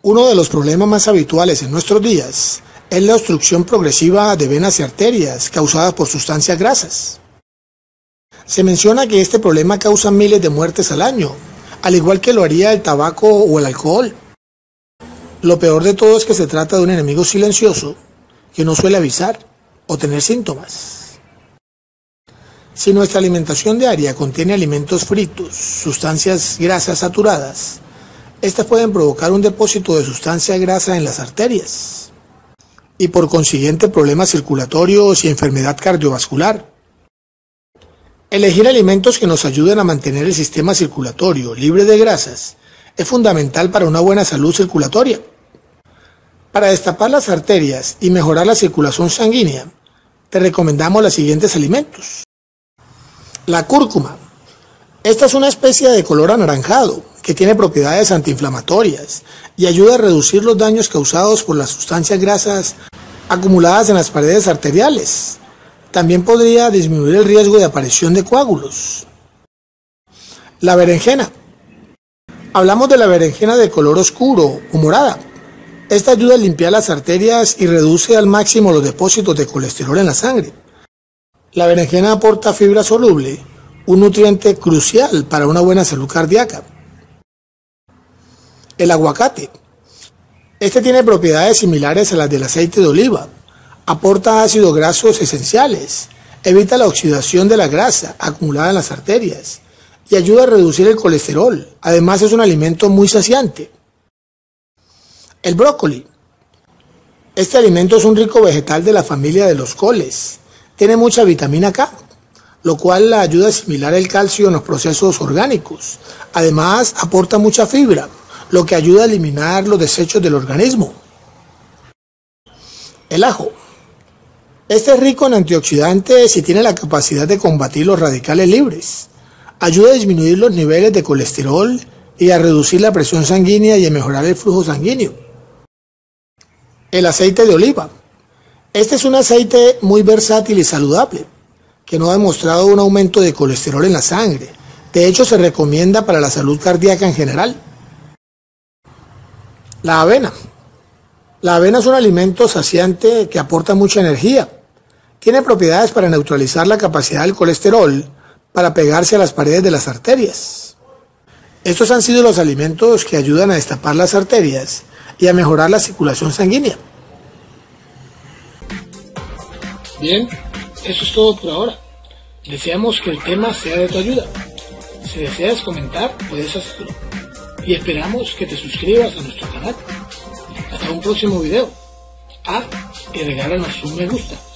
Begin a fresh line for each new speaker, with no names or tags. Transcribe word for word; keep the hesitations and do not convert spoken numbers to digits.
Uno de los problemas más habituales en nuestros días es la obstrucción progresiva de venas y arterias causadas por sustancias grasas. Se menciona que este problema causa miles de muertes al año, al igual que lo haría el tabaco o el alcohol. Lo peor de todo es que se trata de un enemigo silencioso que no suele avisar o tener síntomas. Si nuestra alimentación diaria contiene alimentos fritos, sustancias grasas saturadas, estas pueden provocar un depósito de sustancia grasa en las arterias y por consiguiente problemas circulatorios y enfermedad cardiovascular. Elegir alimentos que nos ayuden a mantener el sistema circulatorio libre de grasas es fundamental para una buena salud circulatoria. Para destapar las arterias y mejorar la circulación sanguínea, te recomendamos los siguientes alimentos. La cúrcuma. Esta es una especie de color anaranjado que tiene propiedades antiinflamatorias y ayuda a reducir los daños causados por las sustancias grasas acumuladas en las paredes arteriales. También podría disminuir el riesgo de aparición de coágulos. La berenjena. Hablamos de la berenjena de color oscuro o morada. Esta ayuda a limpiar las arterias y reduce al máximo los depósitos de colesterol en la sangre. La berenjena aporta fibra soluble, un nutriente crucial para una buena salud cardíaca. El aguacate. Este tiene propiedades similares a las del aceite de oliva. Aporta ácidos grasos esenciales, evita la oxidación de la grasa acumulada en las arterias y ayuda a reducir el colesterol. Además es un alimento muy saciante. El brócoli. Este alimento es un rico vegetal de la familia de los coles. Tiene mucha vitamina K, lo cual la ayuda a asimilar el calcio en los procesos orgánicos. Además aporta mucha fibra, lo que ayuda a eliminar los desechos del organismo. El ajo. Este es rico en antioxidantes y tiene la capacidad de combatir los radicales libres. Ayuda a disminuir los niveles de colesterol y a reducir la presión sanguínea y a mejorar el flujo sanguíneo. El aceite de oliva. Este es un aceite muy versátil y saludable, que no ha demostrado un aumento de colesterol en la sangre. De hecho, se recomienda para la salud cardíaca en general. La avena. La avena es un alimento saciante que aporta mucha energía. Tiene propiedades para neutralizar la capacidad del colesterol para pegarse a las paredes de las arterias. Estos han sido los alimentos que ayudan a destapar las arterias y a mejorar la circulación sanguínea. Bien, eso es todo por ahora. Deseamos que el tema sea de tu ayuda. Si deseas comentar, puedes hacerlo. Y esperamos que te suscribas a nuestro canal. Hasta un próximo video. Ah, y regálanos un me gusta.